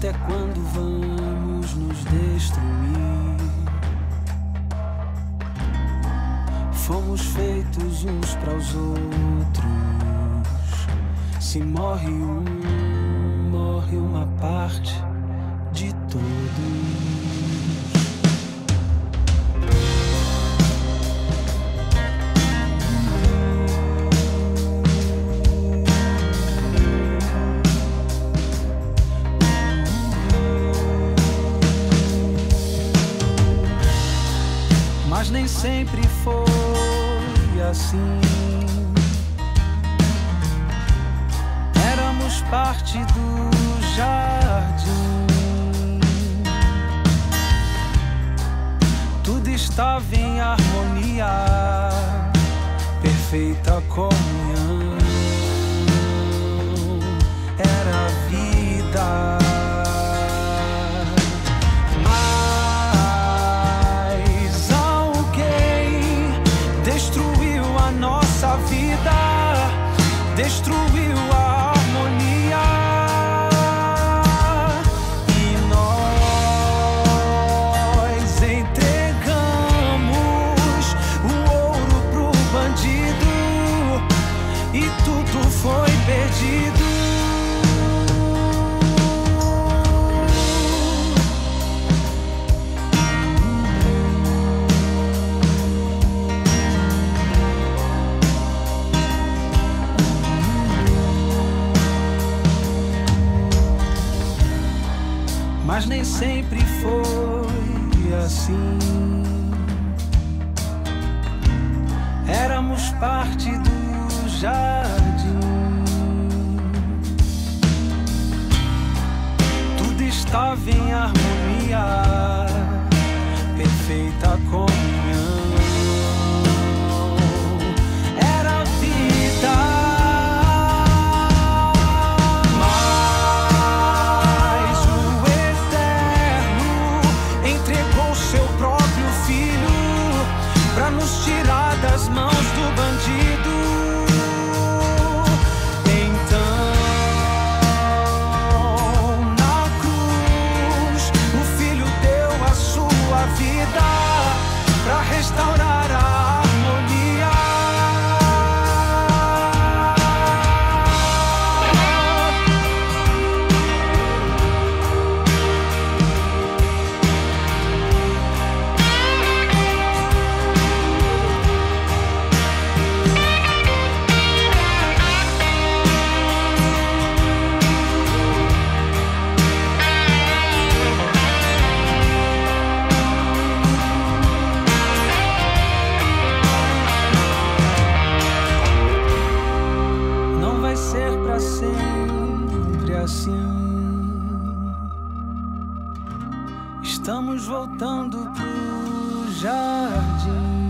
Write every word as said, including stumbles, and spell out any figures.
Até quando vamos nos destruir? Fomos feitos uns para os outros. Se morre um, morre uma parte de todos. Mas nem sempre foi assim. Éramos parte do jardim. Tudo estava em harmonia, perfeita comunhão. Era a vida. Destruiu a harmonia e nós entregamos o ouro pro bandido e tudo foi perdido. Mas nem sempre foi assim. Éramos parte do jardim. Tudo estava em harmonia, perfeita comunhão. Era a vida. Tirar das mãos do bandido. Então, na cruz, o Filho deu a sua vida para restaurar a harmonia. Sempre assim. Estamos voltando pro jardim.